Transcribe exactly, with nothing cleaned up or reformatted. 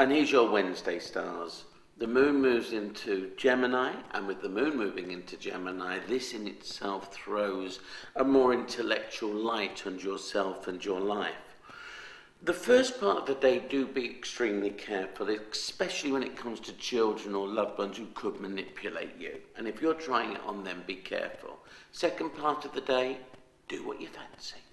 And here's your Wednesday stars. The moon moves into Gemini, and with the moon moving into Gemini, this in itself throws a more intellectual light on yourself and your life. The first part of the day, do be extremely careful, especially when it comes to children or loved ones who could manipulate you. And if you're trying it on them, be careful. Second part of the day, do what you fancy.